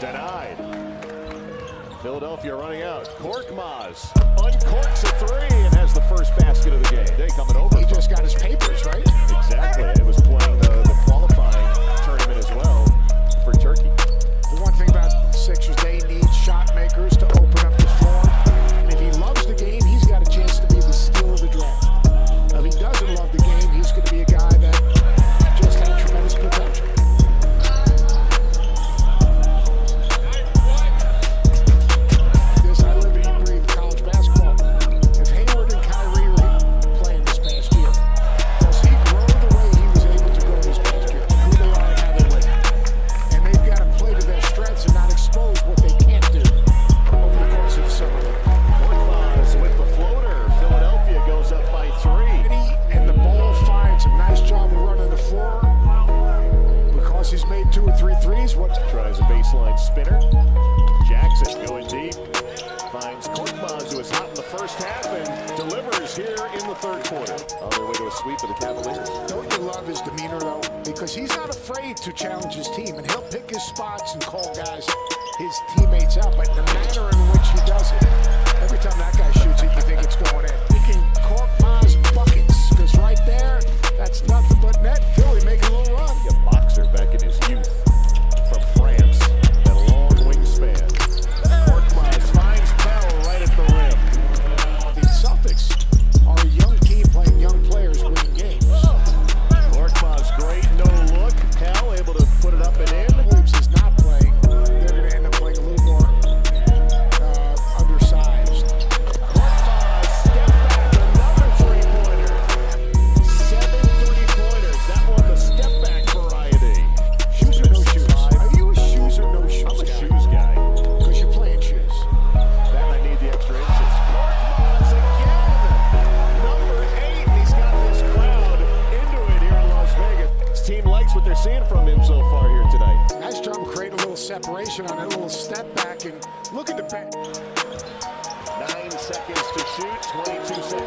Denied. Philadelphia running out. Korkmaz uncorks a three and has the first basket of the game. They coming over. He just got his papers, right? Exactly. It was playing the qualifying tournament as well for Turkey. The one thing about the Sixers, they need shot makers to open up the floor. And if he loves the game, he's got a chance to be the steal of the draft. Now, if he doesn't love the game, he's going to be a guy that just had tremendous potential. He's made 2 or 3 threes. Tries a baseline spinner. Jackson going deep. Finds Korkmaz, who was hot in the first half, and delivers here in the third quarter. On their way to a sweep of the Cavaliers. Don't you love his demeanor, though? Because he's not afraid to challenge his team, and he'll pick his spots and call guys, his teammates out. But the manner in which he does it, every time that guy shoots it, you think it's going in. Picking Korkmaz buckets, because right there, that's nothing but net. Philly making a little run. A boxer back in his youth from France. That long wingspan. Korkmaz finds Pell right at the rim. The Celtics are a young team playing young players winning games. Korkmaz great, no look. Pell able to put it up and in. Williams is not playing. They're going to end up playing a little more undersized. Korkmaz step back, another three-pointer. 7 three-pointers. That one the step back variety. Shoes or no shoes? Are you a shoes or no shoes I'm a guy? shoes guy. Because you're playing shoes. That I need the extra inches. Korkmaz again. Number 8. He's got this crowd into it here in Las Vegas. His team likes what they're seeing from him so far here tonight. Nice job creating a little separation on that little step back, and look at the back. 9 seconds to shoot, 22 seconds.